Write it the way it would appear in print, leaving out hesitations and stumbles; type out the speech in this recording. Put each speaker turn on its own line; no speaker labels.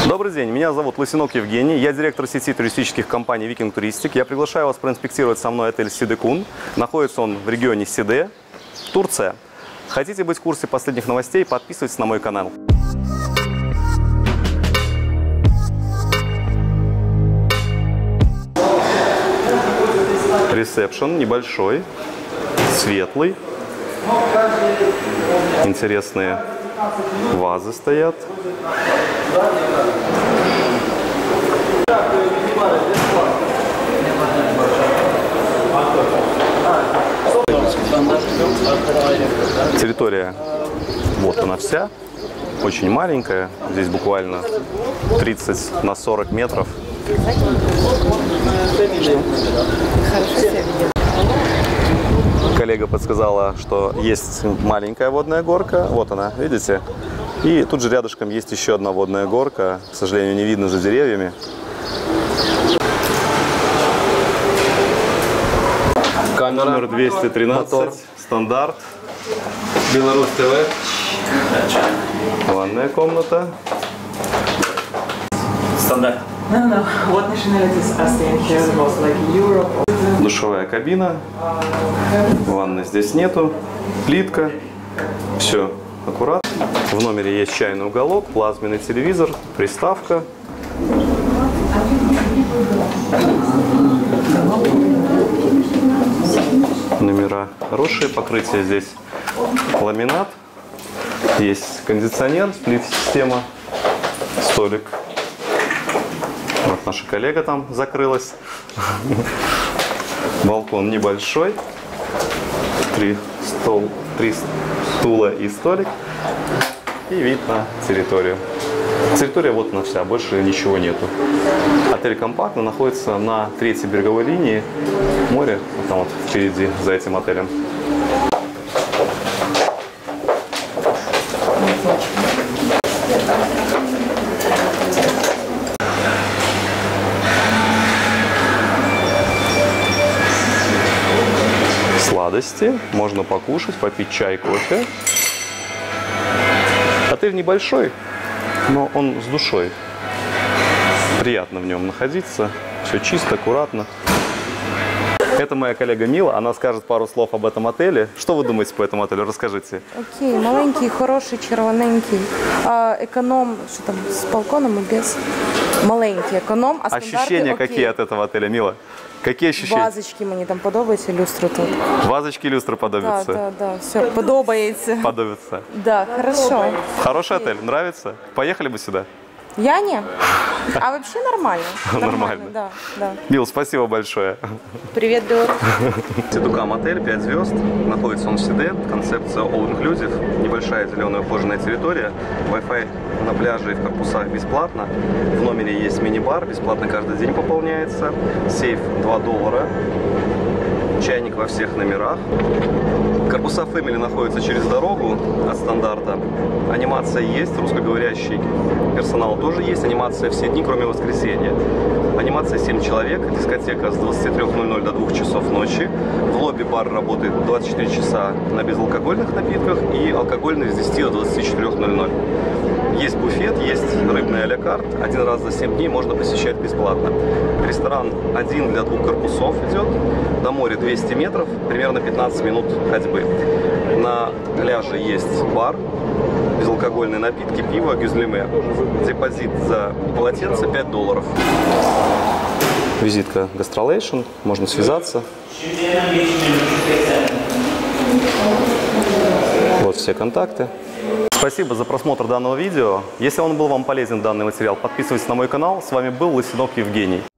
Добрый день, меня зовут Лысенок Евгений, я директор сети туристических компаний Viking Touristic. Я приглашаю вас проинспектировать со мной отель Сидекун. Находится он в регионе Сиде, Турция. Хотите быть в курсе последних новостей? Подписывайтесь на мой канал. Ресепшн небольшой, светлый. Интересные вазы стоят. Территория вот она вся, очень маленькая, здесь буквально 30 на 40 метров. Коллега подсказала, что есть маленькая водная горка, вот она, видите? И тут же рядышком есть еще одна водная горка, к сожалению, не видно за деревьями. Номер 213, мотор. Стандарт.
Беларусь ТВ.
Ванная комната.
Стандарт.
Душевая кабина. Ванны здесь нету. Плитка. Все аккуратно. В номере есть чайный уголок, плазменный телевизор, приставка. Номера хорошие, покрытие здесь ламинат, есть кондиционер, сплит-система, столик. Вот наша коллега там закрылась. Балкон небольшой, три стула и столик, и вид на территорию. Территория вот она вся, больше ничего нету. Отель компактно находится на 3-й береговой линии. Море, вот там вот впереди, за этим отелем. Сладости, можно покушать, попить чай, кофе. Отель небольшой, но он с душой. Приятно в нем находиться, все чисто, аккуратно. Это моя коллега Мила, она скажет пару слов об этом отеле. Что вы думаете по этому отелю? Расскажите.
Окей, маленький, хороший, червоненький. Эконом, что там, с балконом и без. Маленький эконом, а стандарты
Ощущения
окей.
какие от этого отеля, Мила? Какие ощущения?
Вазочки мені там подобаються, люстру тут.
Вазочки, люстры подобятся?
Да, все, подобается.
Подобятся.
Да, хорошо.
Хороший отель, нравится? Поехали бы сюда?
Я не. А вообще нормально.
Нормально.
Да, да.
Мил, спасибо большое.
Привет, Беларусь.
Сидукам отель, 5 звезд. Находится он в Сиде. Концепция All Inclusive. Небольшая зеленая ухоженная территория. Wi-Fi на пляже и в корпусах бесплатно. В номере есть мини-бар. Бесплатно каждый день пополняется. Сейф $2. Чайник во всех номерах. Корпуса Family находятся через дорогу от стандарта. Анимация есть, русскоговорящий персонал тоже есть. Анимация все дни, кроме воскресенья. Анимация 7 человек, дискотека с 23:00 до 2 часов ночи. В лобби бар работает 24 часа на безалкогольных напитках и алкогольный с 10 до 24:00. Есть буфет, есть рыбный а-ля карт. Один раз за 7 дней можно посещать бесплатно. Ресторан один для 2 корпусов идет. До моря 200 метров, примерно 15 минут ходьбы. На пляже есть бар, безалкогольные напитки, пиво, гюзлеме. Депозит за полотенце $5. Визитка Gastrolation, можно связаться. Вот все контакты. Спасибо за просмотр данного видео. Если он был вам полезен, данный материал, подписывайтесь на мой канал. С вами был Лысенок Евгений.